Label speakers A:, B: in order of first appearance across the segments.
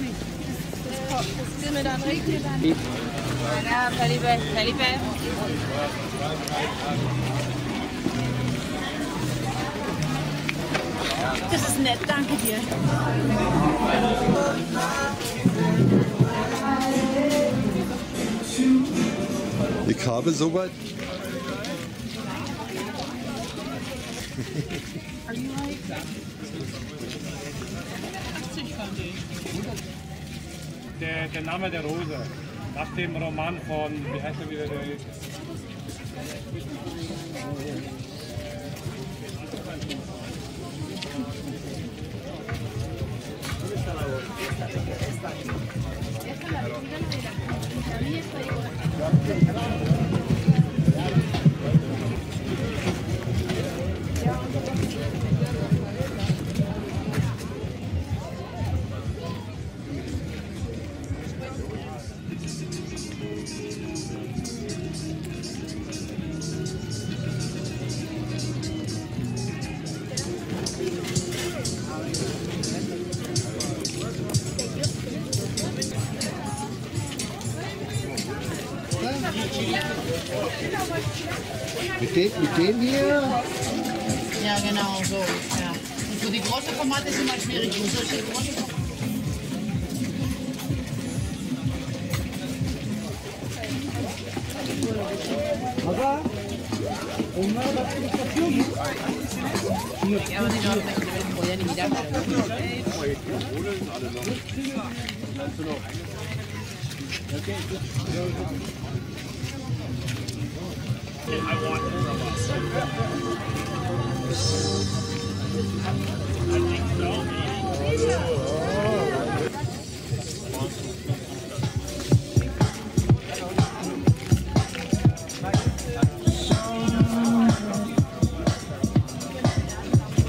A: Det med, der er en rigtig vand. Ja, Taliban. Das ist nett, danke dir.
B: Ich habe soweit.
C: Der Name der Rose, nach dem Roman von, wie heißt er wieder, der
B: Mit dem hier?
D: Ja, genau, so. Ja. Und so die große Tomate ist immer schwierig. Und solche große
C: Aber,
D: Ja, aber die Leute deben poder ni mirar.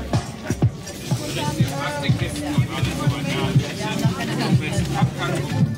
C: Plastikkästen und alles so weiter.